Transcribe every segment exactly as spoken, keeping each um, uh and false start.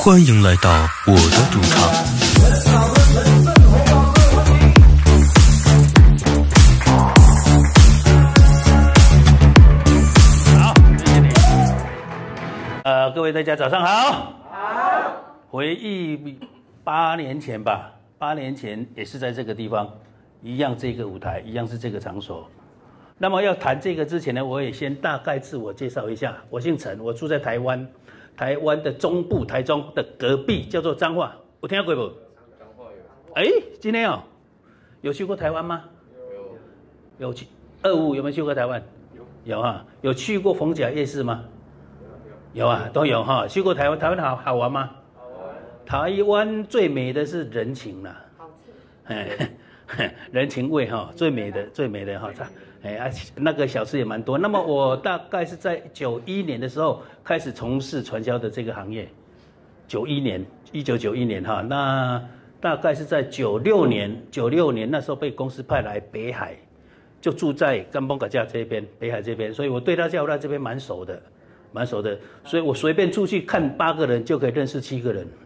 欢迎来到我的赌场。 好，谢谢你。呃，各位大家早上好。好。回忆八年前吧，八年前也是在这个地方，一样这个舞台，一样是这个场所。那么要谈这个之前呢，我也先大概自我介绍一下。我姓陈，我住在台湾，台湾的中部，台中的隔壁，叫做彰化。有听过不？ 彰化有。 哎，今天哦，有去过台湾吗？有。有去。二五有没有去过台湾？有。有啊。有去过逢甲夜市吗？有。有啊，都有哈。去过台湾，台湾好好玩吗？好玩。台湾最美的是人情啦。好吃。人情味哈，最美的最美的哈。哎啊，那个小吃也蛮多。那么我大概是在九一年的时候开始从事传销的这个行业。九一年，一九九一年哈，那大概是在九六年，九六年那时候被公司派来北海，就住在甘邦嘎架这边，北海这边，所以我对大家在这边蛮熟的，蛮熟的。所以我随便出去看八个人就可以认识七个人。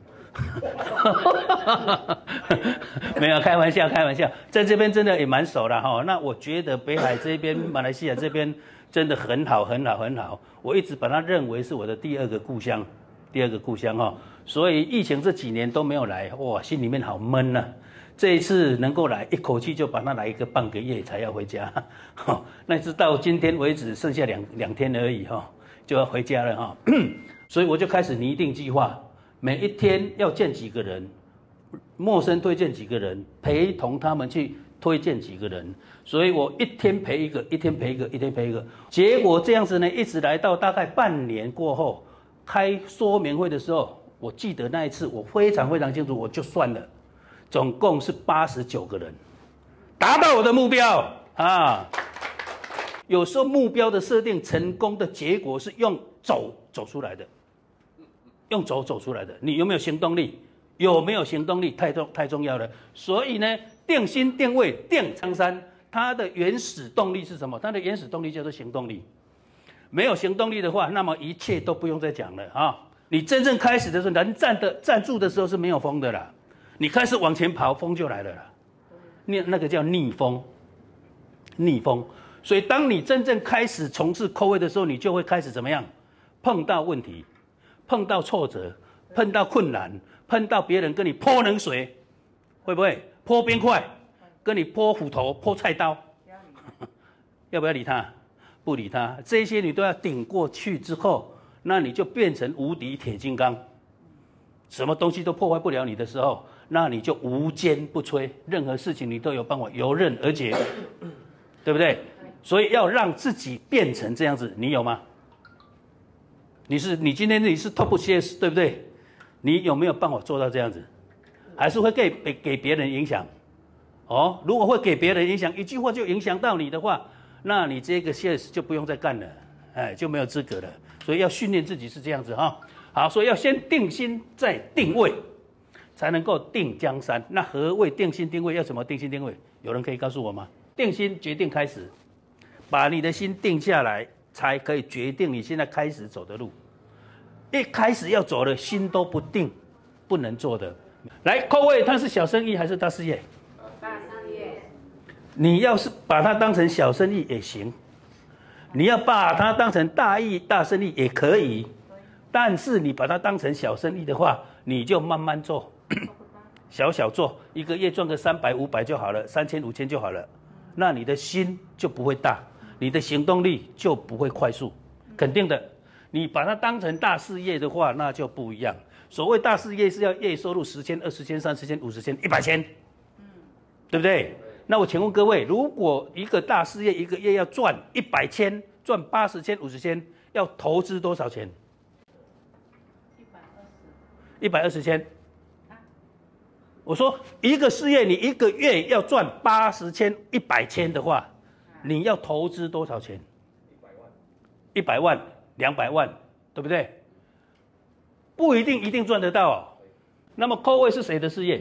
没有开玩笑，开玩笑，在这边真的也蛮熟了哈。那我觉得北海这边、马来西亚这边真的很好，很好，很好。我一直把它认为是我的第二个故乡，第二个故乡哈。所以疫情这几年都没有来，哇，心里面好闷呐、啊。这一次能够来，一口气就把它来一个半个月才要回家，哈。那直到今天为止剩下两两天而已哈，就要回家了哈。所以我就开始拟定计划。每一天要见几个人，陌生推荐几个人，陪同他们去推荐几个人，所以我一天陪一个，一天陪一个，一天陪一个。结果这样子呢，一直来到大概半年过后，开说明会的时候，我记得那一次我非常非常清楚，我就算了，总共是八十九个人，达到我的目标啊。有时候目标的设定成功的结果是用走走出来的。用走走出来的，你有没有行动力？有没有行动力？太重太重要了。所以呢，定心定位定苍山，它的原始动力是什么？它的原始动力叫做行动力。没有行动力的话，那么一切都不用再讲了啊！你真正开始的时候，人站的站住的时候是没有风的啦。你开始往前跑，风就来了啦。那那个叫逆风，逆风。所以当你真正开始从事扣位的时候，你就会开始怎么样？碰到问题。碰到挫折，碰到困难，碰到别人跟你泼冷水，会不会泼冰块？跟你泼斧头、泼菜刀，要不要理他？不理他，这些你都要顶过去之后，那你就变成无敌铁金刚，什么东西都破坏不了你的时候，那你就无坚不摧，任何事情你都有办法游刃而解，对不对？所以要让自己变成这样子，你有吗？你是你今天你是 top sales 对不对？你有没有办法做到这样子？还是会给给给别人影响？哦，如果会给别人影响，一句话就影响到你的话，那你这个 sales 就不用再干了，哎，就没有资格了。所以要训练自己是这样子哈。好，所以要先定心再定位，才能够定江山。那何谓定心定位？要怎么定心定位？有人可以告诉我吗？定心决定开始，把你的心定下来。才可以决定你现在开始走的路。一开始要走的心都不定，不能做的。来，扣位它是小生意还是大事业？ 大事业。 你要是把它当成小生意也行，你要把它当成大意大生意也可以。但是你把它当成小生意的话，你就慢慢做，小小做，一个月赚个三百五百就好了，三千五千就好了。那你的心就不会大。你的行动力就不会快速，肯定的。你把它当成大事业的话，那就不一样。所谓大事业是要月收入十千、二十千、三十千、五十千、一百千，对不对？那我请问各位，如果一个大事业一个月要赚一百千、赚八十千、五十千，要投资多少钱？一百二十。一百二十千。我说一个事业，你一个月要赚八十千、一百千的话。你要投资多少钱？一百万，一百万、两百万，对不对？不一定一定赚得到、哦。那么扣位是谁的事业？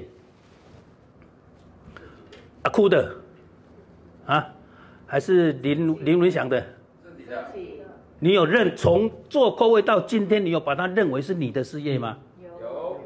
阿酷的，啊，还是林林文祥的？自己的。你有认从做扣位到今天，你有把它认为是你的事业吗？有。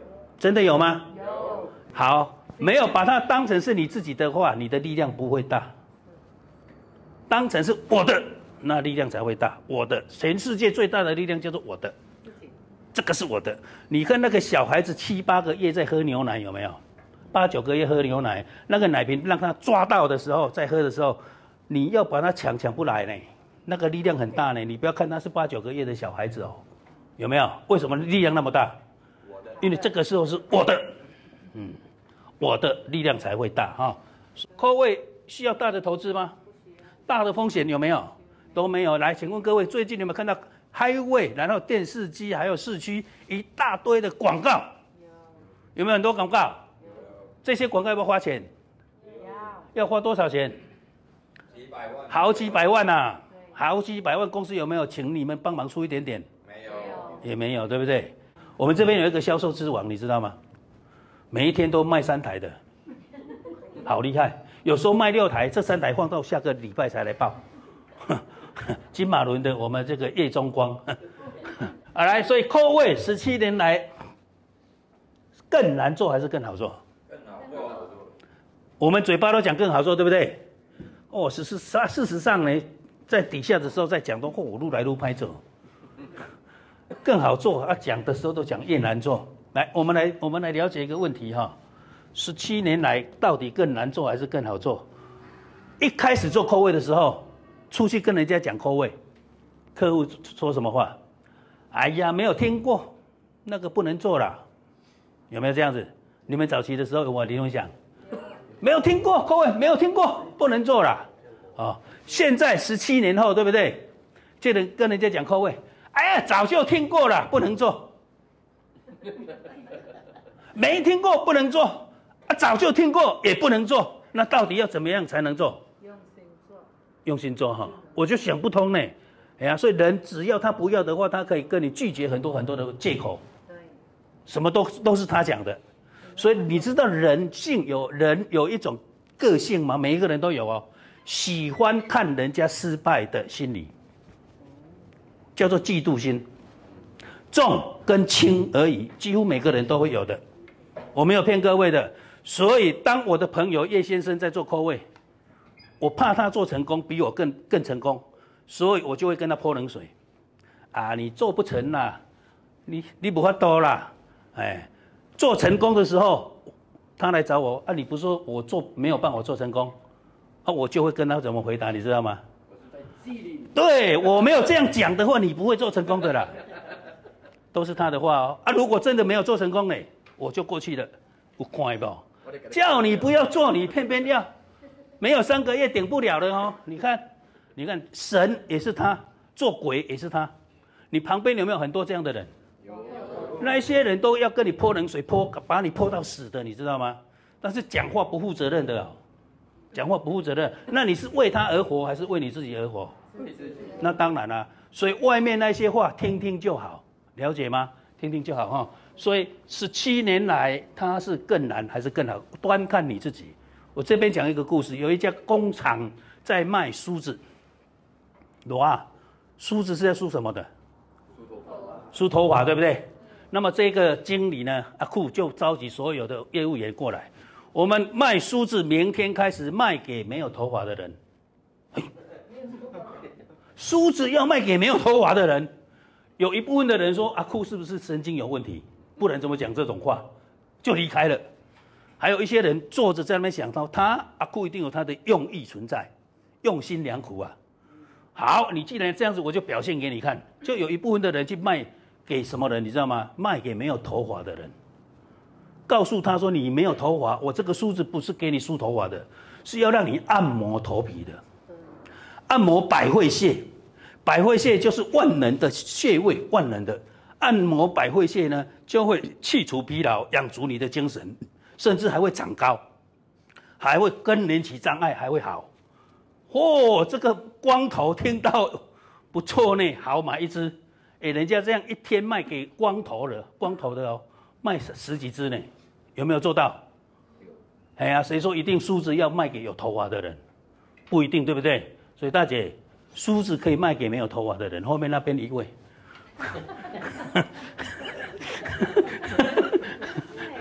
真的有吗？有。好，没有把它当成是你自己的话，你的力量不会大。当成是我的，那力量才会大。我的，全世界最大的力量叫做我的，这个是我的。你看那个小孩子七八个月在喝牛奶，有没有？八九个月喝牛奶，那个奶瓶让他抓到的时候，在喝的时候，你要把他抢抢不来呢，那个力量很大呢。你不要看他是八九个月的小孩子哦，有没有？为什么力量那么大？因为这个时候是我的，嗯，我的力量才会大哈。扣位需要大的投资吗？大的风险有没有？都没有。来，请问各位，最近有没有看到 highway， 然后电视机还有市区一大堆的广告？有。有没有很多广告？有。这些广告要不要花钱？要。要花多少钱？几百万。好几百万啊！好几百万，公司有没有请你们帮忙出一点点？没有。也没有，对不对？我们这边有一个销售之王，你知道吗？每一天都卖三台的，好厉害。有时候卖六台，这三台放到下个礼拜才来报。金马伦的我们这个叶中光，啊来，所以扣位十七年来更难做还是更好做？更好做。我们嘴巴都讲更好做，对不对？哦，事实上事实上呢，在底下的时候在讲都哦，我撸来撸拍走，更好做啊。讲的时候都讲越难做。来，我们来我们来了解一个问题哈。十七年来到底更难做还是更好做？一开始做扣位的时候，出去跟人家讲扣位，客户说什么话？哎呀，没有听过，那个不能做啦，有没有这样子？你们早期的时候有没有林文想？没有听过扣位，没有听过，不能做啦。哦，现在十七年后，对不对？就能跟人家讲扣位，哎呀，早就听过了，不能做。没听过不能做，啊，早就听过也不能做，那到底要怎么样才能做？用心做，用心做哈，我就想不通呢。哎呀，所以人只要他不要的话，他可以跟你拒绝很多很多的借口，对，什么都都是他讲的。所以你知道人性有人有一种个性吗？每一个人都有哦，喜欢看人家失败的心理，叫做嫉妒心。重跟轻而已，几乎每个人都会有的。我没有骗各位的。所以当我的朋友叶先生在做扣位，我怕他做成功比我更更成功，所以我就会跟他泼冷水。啊，你做不成啦，你你不法多啦，哎，做成功的时候，他来找我，啊，你不是说我做没有办法做成功，啊，我就会跟他怎么回答，你知道吗？我是在激励你。对，我没有这样讲的话，你不会做成功的啦。都是他的话哦啊！如果真的没有做成功呢，我就过去了。有看不？叫你不要做，你偏偏要，没有三个月顶不了的哦。你看，你看，神也是他，做鬼也是他。你旁边有没有很多这样的人？有。那一些人都要跟你泼冷水，泼把你泼到死的，你知道吗？但是讲话不负责任的哦，讲话不负责任。那你是为他而活，还是为你自己而活？为自己。那当然啦。所以外面那些话听听就好。了解吗？听听就好哈。所以十七年来，它是更难还是更好，端看你自己。我这边讲一个故事，有一家工厂在卖梳子，哇，梳子是在梳什么的？梳头发。梳头发，对不对？那么这个经理呢，阿库就召集所有的业务员过来，我们卖梳子，明天开始卖给没有头发的人。梳子要卖给没有头发的人。有一部分的人说阿库是不是神经有问题？不然怎么讲这种话？就离开了。还有一些人坐着在那边想到，他阿库一定有他的用意存在，用心良苦啊。好，你既然这样子，我就表现给你看。就有一部分的人去卖给什么人，你知道吗？卖给没有头发的人，告诉他说你没有头发，我这个梳子不是给你梳头发的，是要让你按摩头皮的，按摩百会穴。百会穴就是万能的穴位，万能的按摩百会穴呢，就会去除疲劳，养足你的精神，甚至还会长高，还会更年期障碍还会好。哦，这个光头听到不错呢，好买一支。哎，人家这样一天卖给光头的，光头的哦，卖十几支呢，有没有做到？哎呀，谁说一定梳子要卖给有头发的人？不一定，对不对？所以大姐。梳子可以卖给没有头发的人，后面那边一位。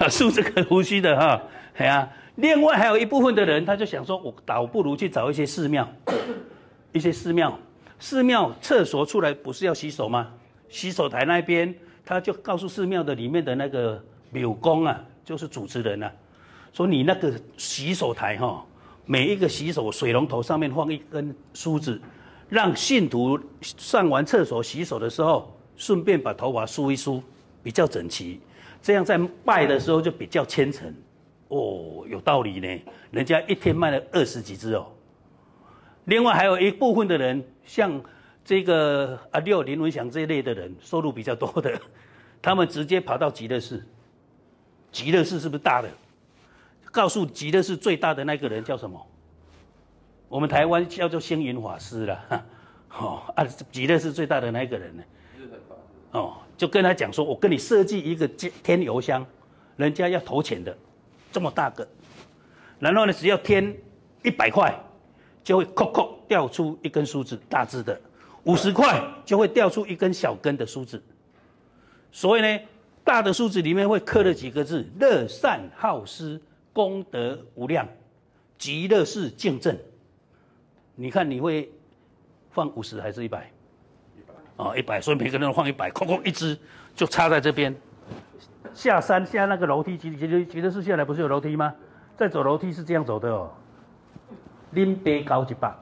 数这个胡须的哈，哎呀，另外还有一部分的人，他就想说，我倒不如去找一些寺庙，一些寺庙，寺庙厕所出来不是要洗手吗？洗手台那边，他就告诉寺庙的里面的那个廟公啊，就是主持人啊，说你那个洗手台哈，每一个洗手水龙头上面放一根梳子，让信徒上完厕所洗手的时候，顺便把头发梳一梳，比较整齐，这样在拜的时候就比较虔诚。哦，有道理呢，人家一天卖了二十几只哦。另外还有一部分的人，像这个阿六、林文祥这一类的人，收入比较多的，他们直接跑到极乐寺。极乐寺是不是大的？告诉极乐寺最大的那个人叫什么？我们台湾叫做星云法师啦。哦啊，极乐寺最大的那个人呢？哦，就跟他讲说，我跟你设计一个添油箱，人家要投钱的。这么大个，然后呢，只要添一百块，就会扣扣掉出一根梳子，大只的；五十块就会掉出一根小根的梳子。所以呢，大的梳子里面会刻了几个字：乐善好施，功德无量，极乐世净正。你看你会放五十还是一百？哦，一百，所以每个人都放一百，扣扣一支就插在这边。下山下那个楼梯，极极极乐寺下来不是有楼梯吗？再走楼梯是这样走的哦。拎杯高一百，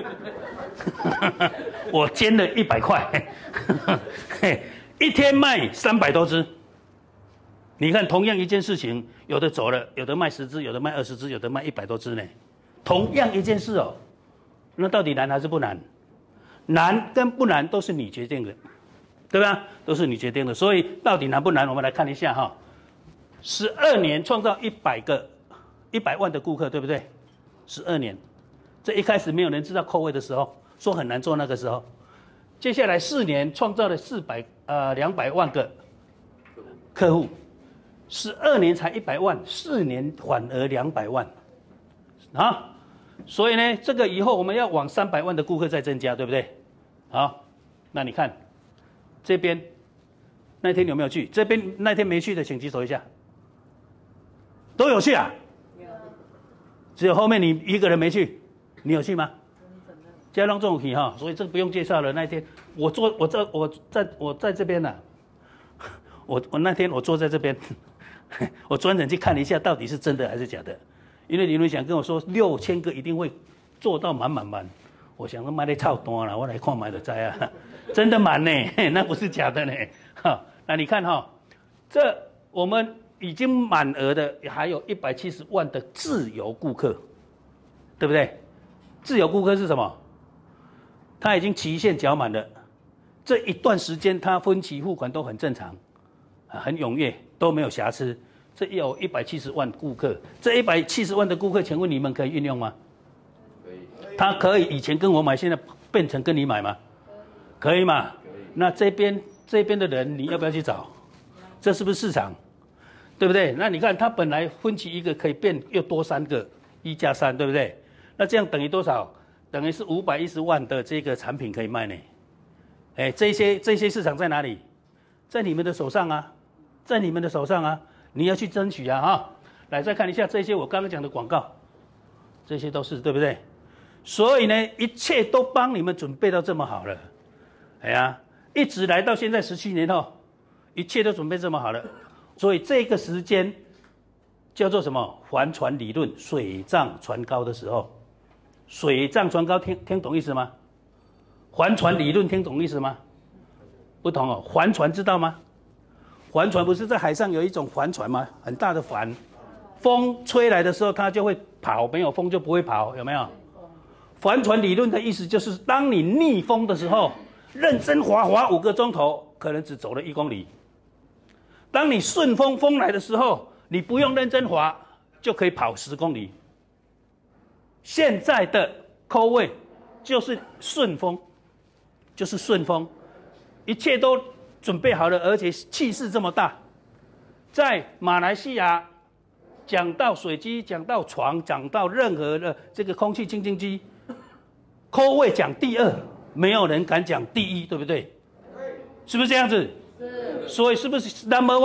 我捐了一百块，一天卖三百多只。你看，同样一件事情，有的走了，有的卖十只，有的卖二十只，有的卖一百多只呢。同样一件事哦，那到底难还是不难？难跟不难都是你决定的。对吧？都是你决定的，所以到底难不难？我们来看一下哈。十二年创造一百个、一百万的顾客，对不对？十二年，这一开始没有人知道扣位的时候，说很难做那个时候。接下来四年创造了四百呃两百万个客户，十二年才一百万，四年反而两百万，啊！所以呢，这个以后我们要往三百万的顾客再增加，对不对？好，那你看。这边那天有没有去？这边那天没去的，请举手一下。都有去啊？有。只有后面你一个人没去，你有去吗？加上这种题哈，所以这不用介绍了。那天我坐，我在我在我在这边呢、啊。我我那天我坐在这边，我专程去看了一下，到底是真的还是假的。因为李伦想跟我说，六千个一定会做到满满满。我想说买的超多了，我来看买的在啊。真的满呢，那不是假的呢。哈，那你看哈，这我们已经满额的还有一百七十万的自由顾客，对不对？自由顾客是什么？他已经期限缴满了，这一段时间他分期付款都很正常，很踊跃，都没有瑕疵。这有一百七十万顾客，这一百七十万的顾客，请问你们可以运用吗？可以。他可以以前跟我买，现在变成跟你买吗？可以嘛？那这边这边的人，你要不要去找？这是不是市场？对不对？那你看，他本来分期一个可以变又多三个，一加三，对不对？那这样等于多少？等于是五百一十万的这个产品可以卖呢。哎，这些这些市场在哪里？在你们的手上啊，在你们的手上啊，你要去争取啊！哈，来再看一下这些我刚刚讲的广告，这些都是对不对？所以呢，一切都帮你们准备到这么好了。哎呀，一直来到现在十七年后，一切都准备这么好了，所以这个时间叫做什么？帆船理论，水涨船高的时候，水涨船高，听听懂意思吗？帆船理论听懂意思吗？不同哦，帆船知道吗？帆船不是在海上有一种帆船吗？很大的帆，风吹来的时候它就会跑，没有风就不会跑，有没有？帆船理论的意思就是，当你逆风的时候。认真划划五个钟头，可能只走了一公里。当你顺风风来的时候，你不用认真划，就可以跑十公里。现在的扣位就是顺风，就是顺风，一切都准备好了，而且气势这么大。在马来西亚，讲到水机，讲到床，讲到任何的这个空气清净机，扣位讲第二。没有人敢讲第一，对不对？是不是这样子？是。所以是不是 number one？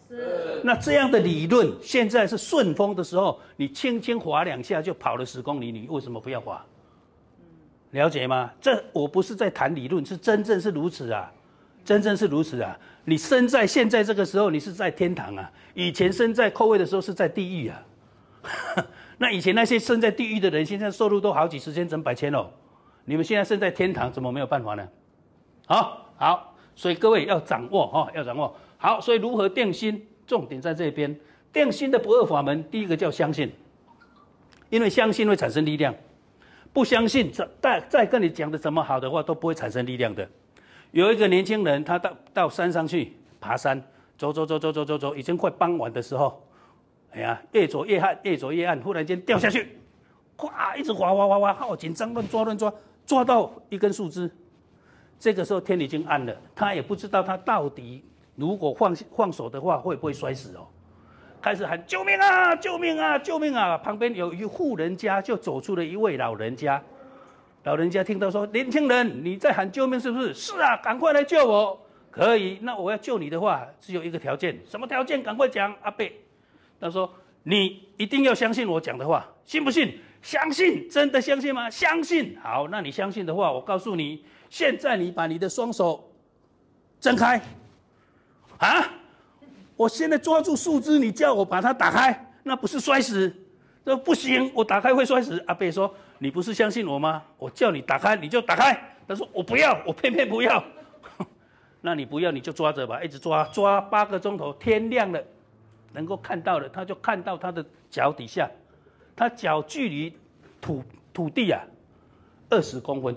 是。 那这样的理论，现在是顺风的时候，你轻轻划两下就跑了十公里，你为什么不要划？了解吗？这我不是在谈理论，是真正是如此啊，真正是如此啊。你生在现在这个时候，你是在天堂啊；以前生在扣位的时候是在地狱啊。那以前那些生在地狱的人，现在收入都好几十千、整百千哦。你们现在生在天堂，怎么没有办法呢？好，好，所以各位要掌握哈、哦，要掌握。好，所以如何定心？重点在这边。定心的不二法门，第一个叫相信，因为相信会产生力量。不相信，再再跟你讲的怎么好的话，都不会产生力量的。有一个年轻人，他到到山上去爬山，走走走走走走走，已经快傍晚的时候，哎呀，越走越暗，越走越暗，忽然间掉下去，咵，一直滑滑滑滑，好紧张，乱抓乱抓，抓到一根树枝。这个时候天已经暗了，他也不知道他到底如果放放手的话会不会摔死哦。开始喊救命啊！救命啊！救命啊！旁边有一户人家就走出了一位老人家，老人家听到说：“年轻人，你在喊救命是不是？”“是啊，赶快来救我！”“可以，那我要救你的话，只有一个条件。”“什么条件？赶快讲。”阿伯，他说：“你一定要相信我讲的话，信不信？”“相信，真的相信吗？”“相信。”“好，那你相信的话，我告诉你，现在你把你的双手睁开。”“啊？我现在抓住树枝，你叫我把它打开，那不是摔死？”“说不行，我打开会摔死。”阿伯说：“你不是相信我吗？我叫你打开，你就打开。”他说：“我不要，我偏偏不要。”“那你不要，你就抓着吧，一直抓，抓八个钟头，天亮了，能够看到了，他就看到他的脚底下，他脚距离土土地啊二十公分。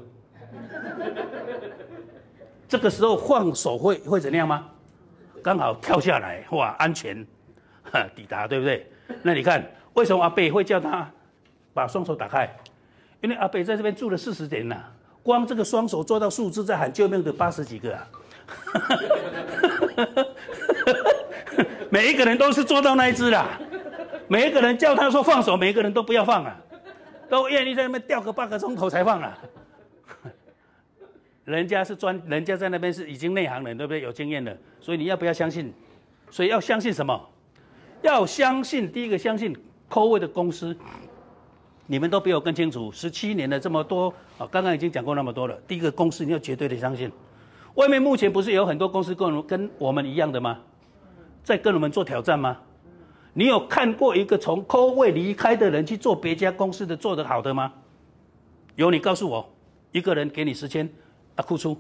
这个时候放手会会怎样吗？刚好跳下来，哇，安全抵达，对不对？那你看，为什么阿伯会叫他把双手打开？因为阿伯在这边住了四十年了，光这个双手抓到树枝在喊救命的八十几个啊，每一个人都是抓到那一只啦，每一个人叫他说放手，每一个人都不要放啊，都愿意在那边吊个八个钟头才放啊。人家是专，人家在那边是已经内行人，对不对？有经验的，所以你要不要相信？所以要相信什么？要相信第一个相信扣位的公司，你们都比我更清楚。十七年了这么多啊，刚刚已经讲过那么多了。第一个公司你要绝对的相信。外面目前不是有很多公司跟我们跟我们一样的吗？在跟我们做挑战吗？你有看过一个从扣位离开的人去做别家公司的做得好的吗？有，你告诉我，一个人给你十千。啊，哭出！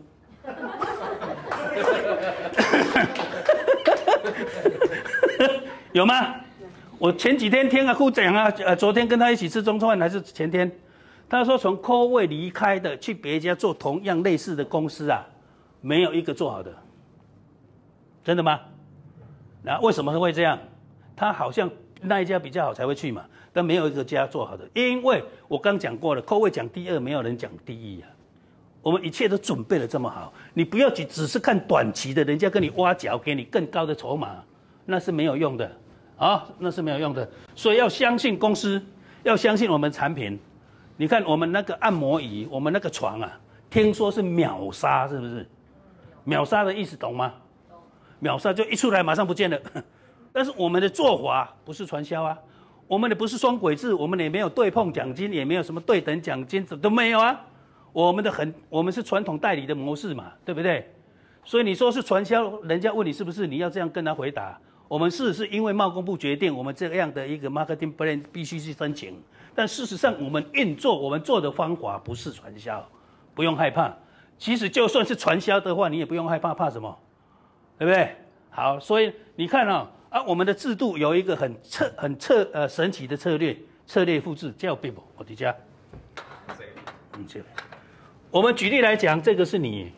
有吗？我前几天听阿哭讲啊，呃，昨天跟他一起吃中餐饭还是前天，他说从扣位离开的去别家做同样类似的公司啊，没有一个做好的，真的吗？那为什么会这样？他好像那一家比较好才会去嘛，但没有一个家做好的，因为我刚讲过了，扣位讲第二，没有人讲第一啊。我们一切都准备的这么好，你不要只只是看短期的，人家跟你挖角，给你更高的筹码，那是没有用的啊，那是没有用的。所以要相信公司，要相信我们产品。你看我们那个按摩椅，我们那个床啊，听说是秒杀，是不是？秒杀的意思懂吗？秒杀就一出来马上不见了。但是我们的做法不是传销啊，我们的不是双轨制，我们也没有对碰奖金，也没有什么对等奖金，都没有啊。我们的很，我们是传统代理的模式嘛，对不对？所以你说是传销，人家问你是不是，你要这样跟他回答。我们是是因为贸工部决定，我们这样的一个 marketing plan 必须去申请，但事实上我们运作，我们做的方法不是传销，不用害怕。其实就算是传销的话，你也不用害怕，怕什么？对不对？好，所以你看啊、哦，啊，我们的制度有一个很策很策呃神奇的策略，策略复制叫 Bible， 我的家，嗯，这。我们举例来讲，这个是你，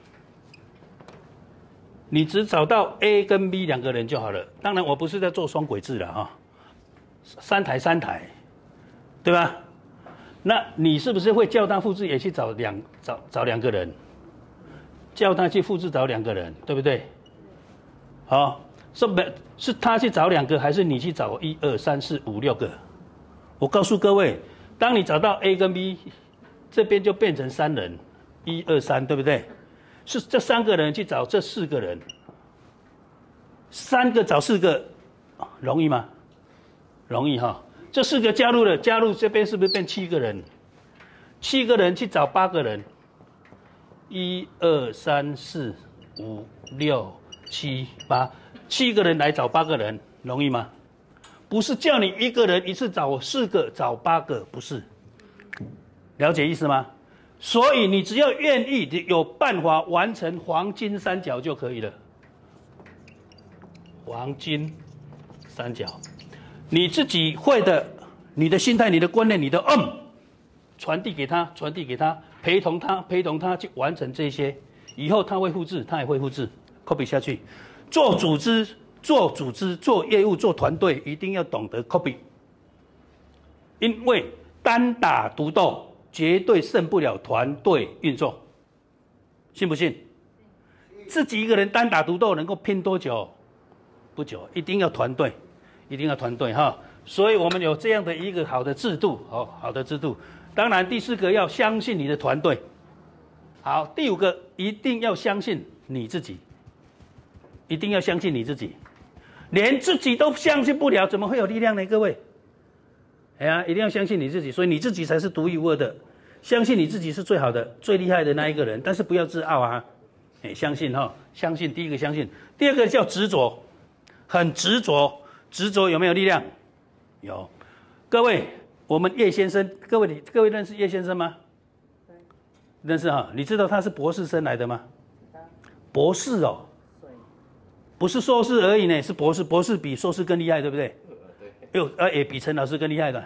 你只找到 A 跟 B 两个人就好了。当然，我不是在做双轨制了哈，三台三台，对吧？那你是不是会叫他复制，也去找两找找两个人，叫他去复制找两个人，对不对？好，是不是他去找两个，还是你去找一二三四五六个？我告诉各位，当你找到 A 跟 B， 这边就变成三人。一二三，对不对？是这三个人去找这四个人，三个找四个， 容易吗？容易哈。这四个加入了，加入这边是不是变七个人？七个人去找八个人，一二三四五六七八，七个人来找八个人，容易吗？不是叫你一个人一次找四个，找八个，不是。了解意思吗？所以你只要愿意，有办法完成黄金三角就可以了。黄金三角，你自己会的，你的心态、你的观念、你的嗯，传递给他，传递给他，陪同他，陪同他去完成这些，以后他会复制，他也会复制 ，copy 下去。做组织、做组织、做业务、做团队，一定要懂得 copy， 因为单打独斗绝对胜不了团队运作，信不信？自己一个人单打独斗能够拼多久？不久，一定要团队，一定要团队哈。所以我们有这样的一个好的制度，哦，好的制度。当然，第四个要相信你的团队。好，第五个一定要相信你自己，一定要相信你自己，连自己都相信不了，怎么会有力量呢？各位，哎呀，一定要相信你自己，所以你自己才是独一无二的，相信你自己是最好的、最厉害的那一个人，但是不要自傲啊，哎，相信哈，相信第一个相信，第二个叫执着。很执着，执着有没有力量？有。各位，我们叶先生，各位你各位认识叶先生吗？认识哈？你知道他是博士生来的吗？博士哦，不是硕士而已呢，是博士。博士比硕士更厉害，对不对？对。哟，呃，也比陈老师更厉害的。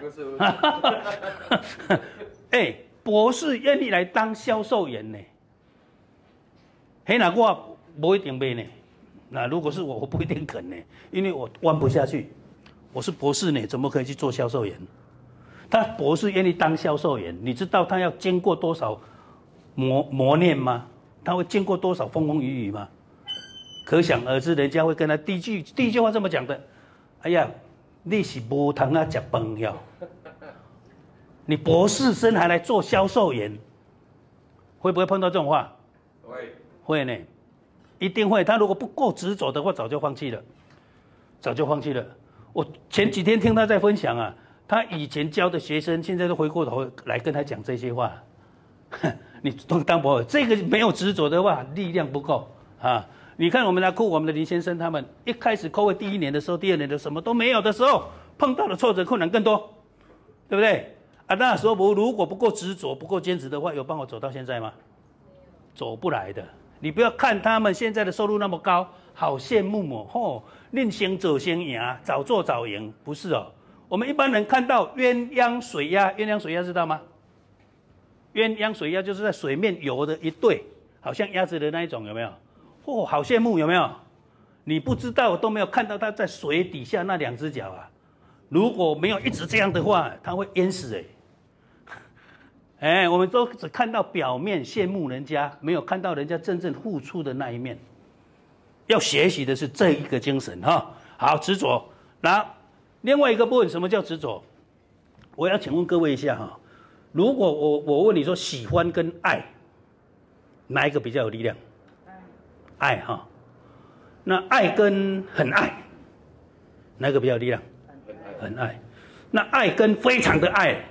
哎，博士愿意来当销售员呢？嘿，那我不一定买呢。那如果是我，我不一定肯呢，因为我弯不下去。我是博士呢，怎么可以去做销售员？他博士愿意当销售员，你知道他要经过多少磨磨练吗？他会经过多少风风雨雨吗？可想而知，人家会跟他第一句第一句话这么讲的：哎呀，你是无通啊吃饭呀！你博士生还来做销售员，会不会碰到这种话？会，会呢。一定会，他如果不够执着的话，早就放弃了，早就放弃了。我前几天听他在分享啊，他以前教的学生，现在都回过头来跟他讲这些话。你当博士，这个没有执着的话，力量不够啊。你看我们来库，我们的林先生他们一开始扣位第一年的时候，第二年的什么都没有的时候，碰到的挫折困难更多，对不对？啊，那时候我如果不够执着、不够坚持的话，有办法走到现在吗？走不来的。你不要看他们现在的收入那么高，好羡慕哦！吼，宁先走先赢，早做早赢，不是哦。我们一般人看到鸳鸯水鸭，鸳鸯水鸭知道吗？鸳鸯水鸭就是在水面游的一对，好像鸭子的那一种，有没有？哦，好羡慕，有没有？你不知道，都没有看到它在水底下那两只脚啊！如果没有一直这样的话，它会淹死哎。哎，我们都只看到表面羡慕人家，没有看到人家真正付出的那一面。要学习的是这一个精神哈。好，执着。那另外一个部分，什么叫执着？我要请问各位一下哈，如果我我问你说喜欢跟爱，哪一个比较有力量？爱哈。那爱跟很爱，哪一个比较有力量？很爱。那爱跟非常的爱。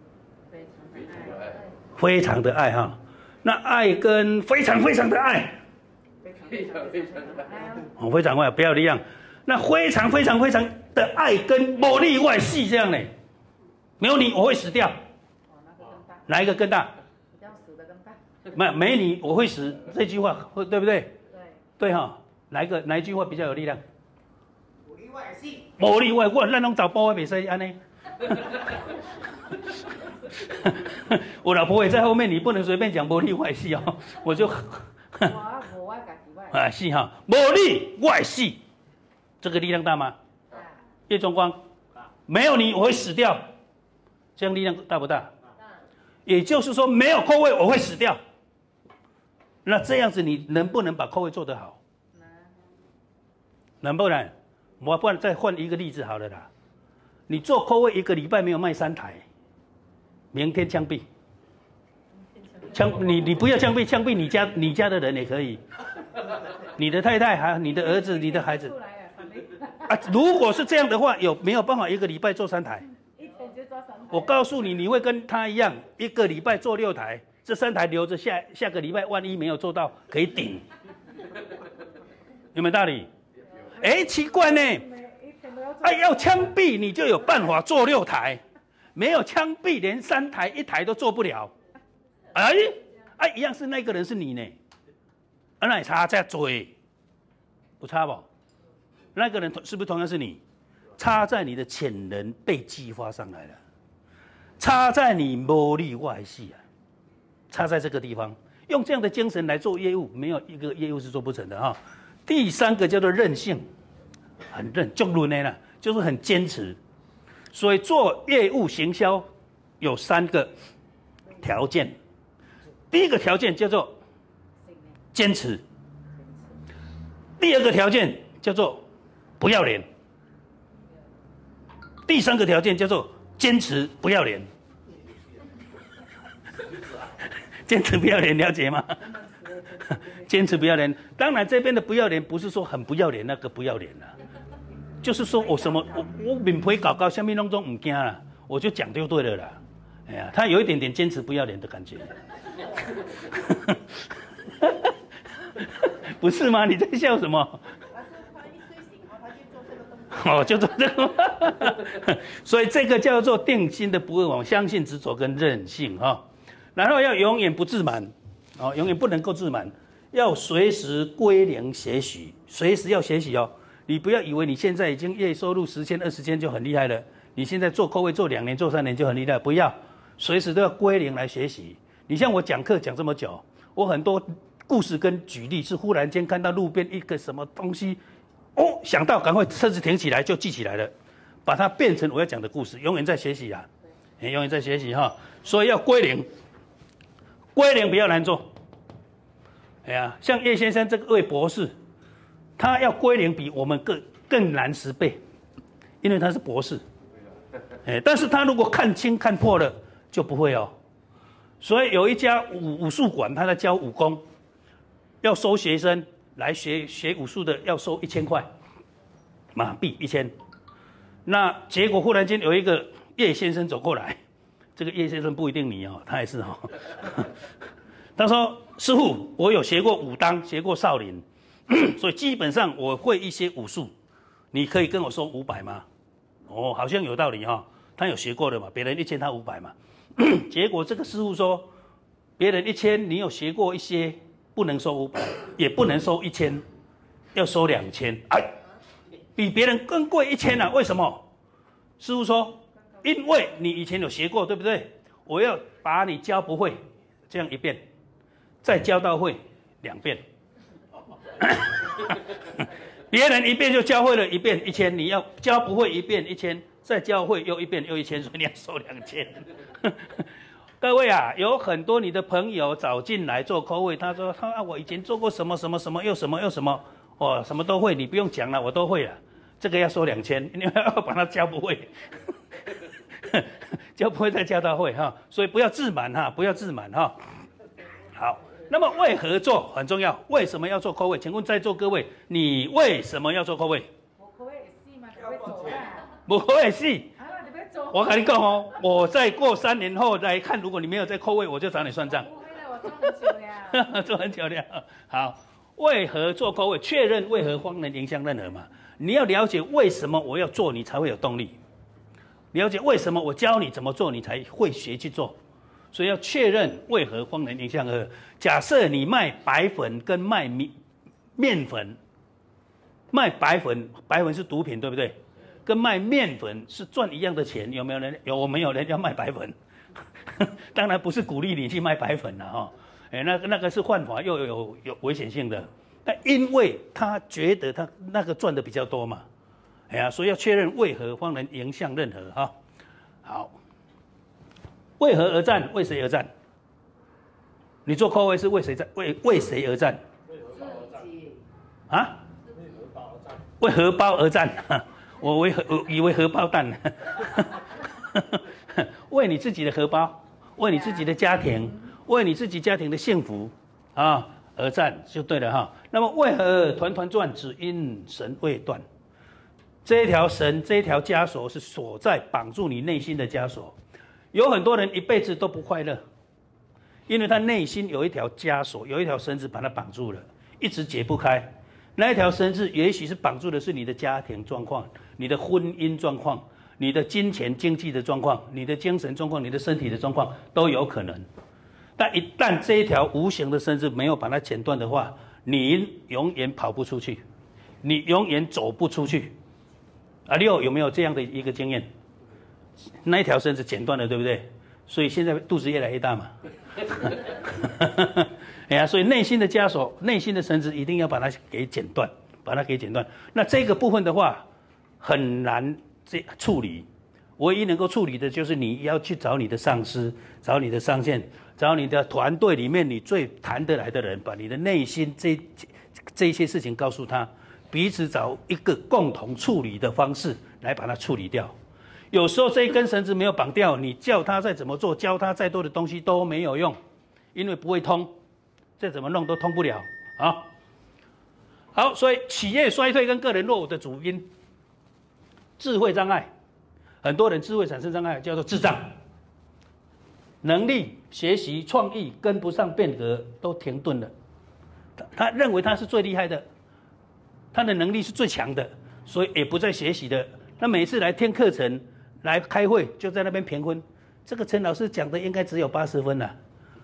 非常的爱哈，那爱跟非常非常的爱，非常非常的爱，哦，非常爱不要力量。那非常非常非常的爱跟无你我会死这样呢？没有你我会死掉，哪一个更大？比较死的更大。没没你我会死这句话会对不对？对对哈，哪一个哪一句话比较有力量？无你我会死，无你我我咱拢找包袂使安尼。我老婆也在后面，你不能随便讲无你我会死哦，我就啊是哈，无你我会死，这个力量大吗？大。叶中光，没有你我会死掉，这样力量大不大？大。也就是说，没有扣位我会死掉。那这样子你能不能把扣位做得好？能。能不能？我不然再换一个例子好了啦。你做扣位一个礼拜没有卖三台。明天枪毙，枪你你不要枪毙，枪毙你家你家的人也可以，你的太太还你的儿子你的孩子， 啊，如果是这样的话，有没有办法一个礼拜做三台？ 一天就做三台。 我告诉你，你会跟他一样，一个礼拜做六台，这三台留着下下个礼拜万一没有做到，可以顶。有没有道理？哎，奇怪呢。哎，要枪毙你就有办法做六台，没有枪毙连三台一台都做不了。哎，哎，一样是那个人是你呢，啊，那也差在追，不差不？那个人是不是同样是你？差在你的潜能被激发上来了，差在你魔力外系啊，差在这个地方。用这样的精神来做业务，没有一个业务是做不成的哈。第三个叫做韧性，很韧，就论的啦，就是很坚持。所以做业务行销有三个条件，第一个条件叫做坚持，第二个条件叫做不要脸，第三个条件叫做坚持不要脸。坚持不要脸，了解吗？坚持不要脸，当然这边的不要脸不是说很不要脸那个不要脸啦、啊，就是说我什么我我面皮搞搞，下面弄中唔惊啦，我就讲就对了啦。哎呀，他有一点点坚持不要脸的感觉，不是吗？你在笑什么？哦，就做这个，所以这个叫做定心的不二往，相信执着跟韧性哈、哦，然后要永远不自满，哦，永远不能够自满。要随时归零学习，随时要学习哦。你不要以为你现在已经月收入十千、二十千就很厉害了，你现在做扣位做两年、做三年就很厉害，不要，随时都要归零来学习。你像我讲课讲这么久，我很多故事跟举例是忽然间看到路边一个什么东西，哦，想到赶快车子停起来就记起来了，把它变成我要讲的故事，永远在学习啊，永远在学习哈。所以要归零，归零比较难做。哎呀，像叶先生这个位博士，他要归零比我们更更难十倍，因为他是博士。哎，但是他如果看清看破了，就不会哦。所以有一家武武术馆，他在教武功，要收学生来学学武术的，要收一千块马币一千。那结果忽然间有一个叶先生走过来，这个叶先生不一定你哦，他也是哦。他说：“师父，我有学过武当，学过少林，所以基本上我会一些武术。你可以跟我收五百吗？”哦，好像有道理哈、哦，他有学过的嘛，别人一千他五百嘛。结果这个师父说，别人一千，你有学过一些，不能收五百，也不能收一千，要收两千。哎，比别人更贵一千啊？为什么？师父说，因为你以前有学过，对不对？我要把你教不会，这样一遍。再教到会两遍，别人一遍就教会了一遍一千，你要教不会一遍一千，再教会又一遍又一千，所以你要收两千。各位啊，有很多你的朋友找进来做扣位，他说他啊我以前做过什么什么什么又什么又什么，哦什么都会，你不用讲了，我都会了，这个要收两千，因为要把他教不会，教不会再教到会哈，所以不要自满哈，不要自满哈。好。那么为何做很重要？为什么要做扣位？请问在座各位，你为什么要做扣位？ 我扣位是嘛，就要做啦。 不会是。 啊，你要做。 我跟你讲哦，我再过三年后来看，如果你没有在扣位，我就找你算账。 不会的，我做很久了。 做很久了。好，为何做扣位？确认为何方能影响任何嘛？你要了解为什么我要做，你才会有动力。了解为什么我教你怎么做，你才会学去做。所以要确认为何方能影响二。假设你卖白粉跟卖面面粉，卖白粉，白粉是毒品，对不对？跟卖面粉是赚一样的钱，有没有人？有没有人要卖白粉？当然不是鼓励你去卖白粉了哈，哎，那个那个是犯法又有有有危险性的。但因为他觉得他那个赚的比较多嘛，哎呀，所以要确认为何方能影响任何哈。好。为何而战？为谁而战？你做扣位是为谁战？为为谁而战？为荷包而战啊？为荷包而战？我为荷，我以为荷包蛋。为你自己的荷包，为你自己的家庭，为你自己家庭的幸福啊而战就对了哈。那么为何团团转？只因神未断。 这一条绳，这一条枷锁是锁在绑住你内心的枷锁。有很多人一辈子都不快乐，因为他内心有一条枷锁，有一条绳子把他绑住了，一直解不开。那一条绳子也许是绑住的是你的家庭状况、你的婚姻状况、你的金钱经济的状况、你的精神状况、你的身体的状况都有可能。但一旦这一条无形的绳子没有把它剪断的话，你永远跑不出去，你永远走不出去。啊，六有没有这样的一个经验？那一条绳子剪断了，对不对？所以现在肚子越来越大嘛。哎呀，所以内心的枷锁、内心的绳子一定要把它给剪断，把它给剪断。那这个部分的话，很难这处理。唯一能够处理的就是你要去找你的上司，找你的上线，找你的团队里面你最谈得来的人，把你的内心这这些事情告诉他。彼此找一个共同处理的方式来把它处理掉。有时候这一根绳子没有绑掉，你叫他再怎么做，教他再多的东西都没有用，因为不会通，再怎么弄都通不了啊。好，所以企业衰退跟个人落伍的主因，智慧障碍，很多人智慧产生障碍叫做智障，能力、学习、创意跟不上变革都停顿了。他他认为他是最厉害的。他的能力是最强的，所以也不再学习的。那每次来听课程、来开会，就在那边评分。这个陈老师讲的应该只有八十分了，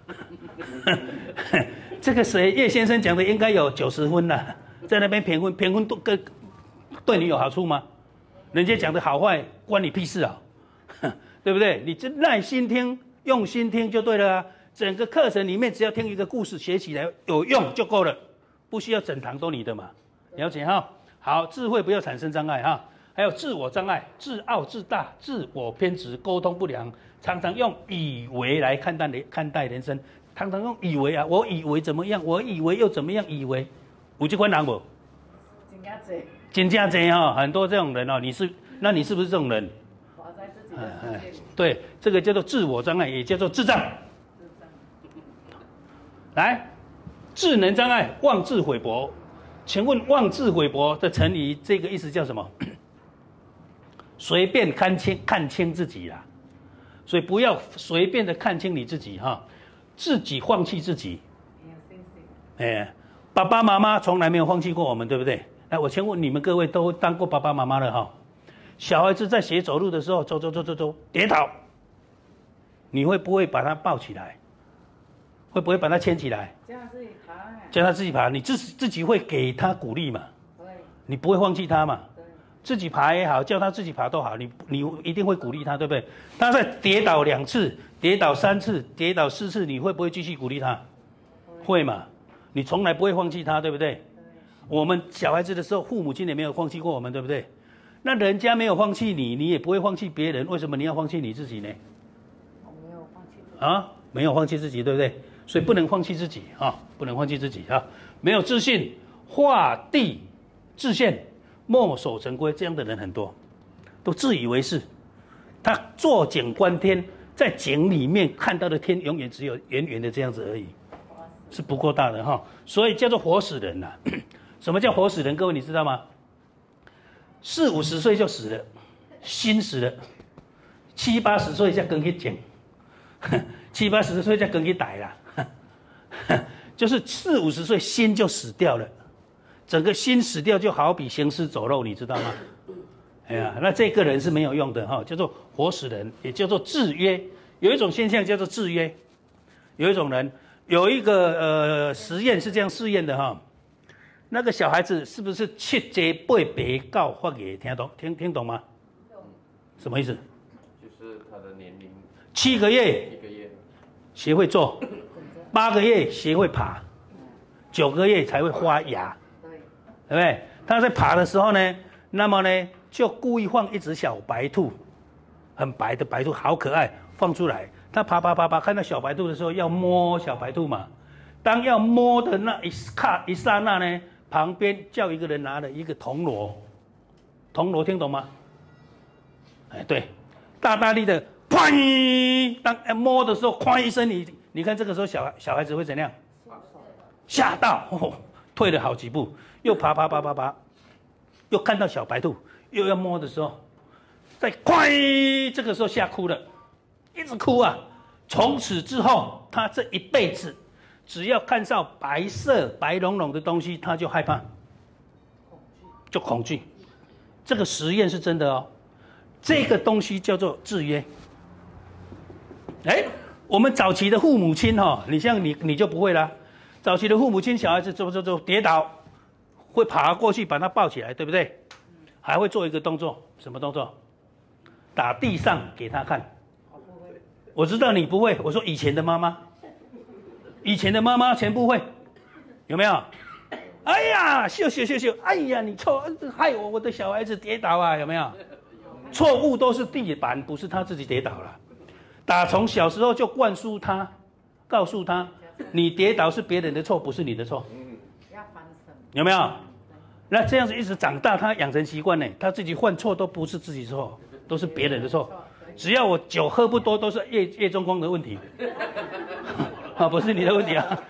这个谁叶先生讲的应该有九十分了，在那边评分，评分都跟对你有好处吗？人家讲的好坏关你屁事啊，对不对？你就耐心听、用心听就对了啊。整个课程里面只要听一个故事，学起来有用就够了，不需要整堂都你的嘛。了解哈，好，智慧不要产生障碍哈，还有自我障碍，自傲自大，自我偏执，沟通不良，常常用以为来看待看待人生，常常用以为啊，我以为怎么样，我以为又怎么样，以为有这款人无？ 真加多， 真加多哈，很多这种人哦，你是，那你是不是这种人？ 活在自己的世界里。 对，这个叫做自我障碍，也叫做智障。来，智能障碍，妄自菲薄。请问妄自菲薄的成语，这个意思叫什么？随便看清看清自己啦，所以不要随便的看清你自己哈，自己放弃自己。哎，爸爸妈妈从来没有放弃过我们，对不对？来，我请问你们各位都当过爸爸妈妈了哈？小孩子在学走路的时候，走走走走走，跌倒，你会不会把他抱起来？会不会把他牵起来？ 叫他自己爬。 叫他自己爬，你自自己会给他鼓励嘛？对。你不会放弃他嘛？对。自己爬也好，叫他自己爬都好，你你一定会鼓励他，对不对？他在跌倒两次、跌倒三次、跌倒四次，你会不会继续鼓励他？会嘛？你从来不会放弃他，对不对？对。我们小孩子的时候，父母亲也没有放弃过我们，对不对？那人家没有放弃你，你也不会放弃别人，为什么你要放弃你自己呢？ 我没有放弃自己。 啊，没有放弃自己，对不对？所以不能放弃自己啊，不能放弃自己啊！没有自信，画地自限，墨守成规，这样的人很多，都自以为是。他坐井观天，在井里面看到的天，永远只有远远的这样子而已，是不够大的哈。所以叫做活死人呐、啊。什么叫活死人？各位你知道吗？四五十岁就死了，心死了；七八十岁才跟去井，七八十岁才跟去逮啦。就是四五十岁心就死掉了，整个心死掉就好比行尸走肉，你知道吗？哎呀，那这个人是没有用的哈，叫做活死人，也叫做制约。有一种现象叫做制约，有一种人有一个呃实验是这样试验的哈，那个小孩子是不是七节八白告发给听懂听听懂吗？什么意思？ 就是他的年龄七个月， 一个月学会做。八个月学会爬，九个月才会发芽，对不对？他在爬的时候呢，那么呢就故意放一只小白兔，很白的白兔，好可爱，放出来。他爬爬爬爬，看到小白兔的时候要摸小白兔嘛。当要摸的那一刹一刹那呢，旁边叫一个人拿了一个铜锣，铜锣听懂吗？哎，对，大大力的，砰！当摸的时候，哐一声，你。你看这个时候小小孩子会怎样？吓到、哦，退了好几步，又爬爬爬爬爬，又看到小白兔， 又要摸的时候，再快，这个时候吓哭了，一直哭啊。从此之后，他这一辈子，只要看到白色、白茸茸的东西，他就害怕，就恐惧。这个实验是真的哦。这个东西叫做制约。哎，我们早期的父母亲哈、哦，你像你你就不会啦。早期的父母亲，小孩子做做做跌倒，会爬过去把他抱起来，对不对？还会做一个动作，什么动作？打地上给他看。我知道你不会，我说以前的妈妈，以前的妈妈全部会，有没有？哎呀，秀秀秀秀，哎呀，你错，害我我的小孩子跌倒啊，有没有？错误都是地板，不是他自己跌倒了。打从小时候就灌输他，告诉他，你跌倒是别人的错，不是你的错。有没有？那这样子一直长大，他养成习惯呢，他自己犯错都不是自己错，都是别人的错。只要我酒喝不多，都是叶叶中光的问题，啊，不是你的问题啊。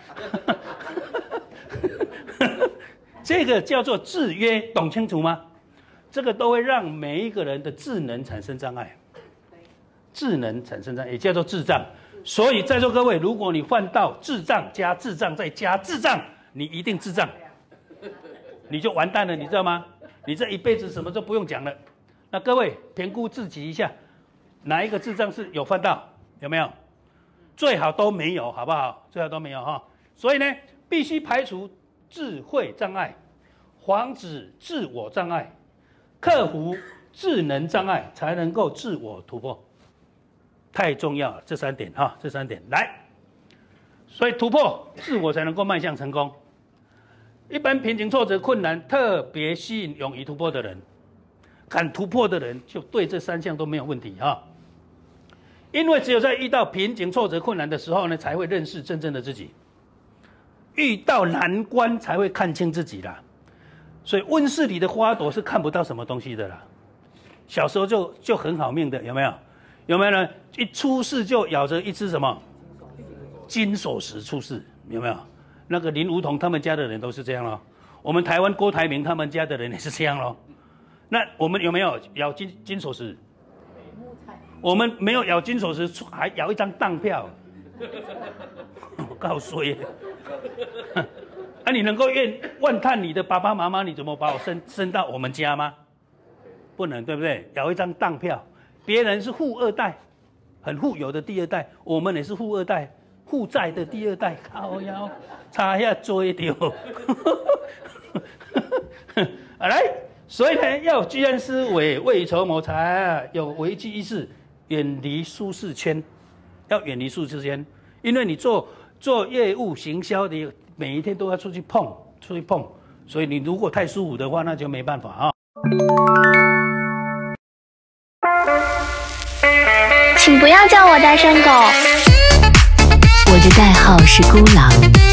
这个叫做制约，懂清楚吗？这个都会让每一个人的智能产生障碍，智能产生障碍也叫做智障。所以在座各位，如果你犯到智障加智障再加智障，你一定智障，你就完蛋了，你知道吗？你这一辈子什么都不用讲了。那各位评估自己一下。哪一个智障是有犯到？有没有？最好都没有，好不好？最好都没有哈。所以呢，必须排除智慧障碍，防止自我障碍，克服智能障碍，才能够自我突破。太重要了，这三点哈，这三点来。所以突破自我才能够迈向成功。一般瓶颈、挫折、困难特别吸引勇于突破的人。敢突破的人，就对这三项都没有问题哈。因为只有在遇到瓶颈、挫折、困难的时候呢，才会认识真正的自己；遇到难关才会看清自己啦。所以温室里的花朵是看不到什么东西的啦。小时候就就很好命的，有没有？有没有呢？一出世就咬着一只什么金锁匙出世，有没有？那个林梧桐他们家的人都是这样咯。我们台湾郭台铭他们家的人也是这样咯。那我们有没有咬金金锁匙？我们没有咬金锁匙，还咬一张当票。我告诉你，啊，你能够怨万叹你的爸爸妈妈，你怎么把我生生到我们家吗？不能，对不对？咬一张当票，别人是富二代，很富有的第二代，我们也是富二代，负债的第二代，靠腰，差下追掉。来。所以呢，要有居安思危，未雨绸缪，才有危机意识，远离舒适圈。要远离舒适圈，因为你做做业务行销的，每一天都要出去碰，出去碰。所以你如果太舒服的话，那就没办法啊。 请不要叫我大声狗，我的代号是孤狼。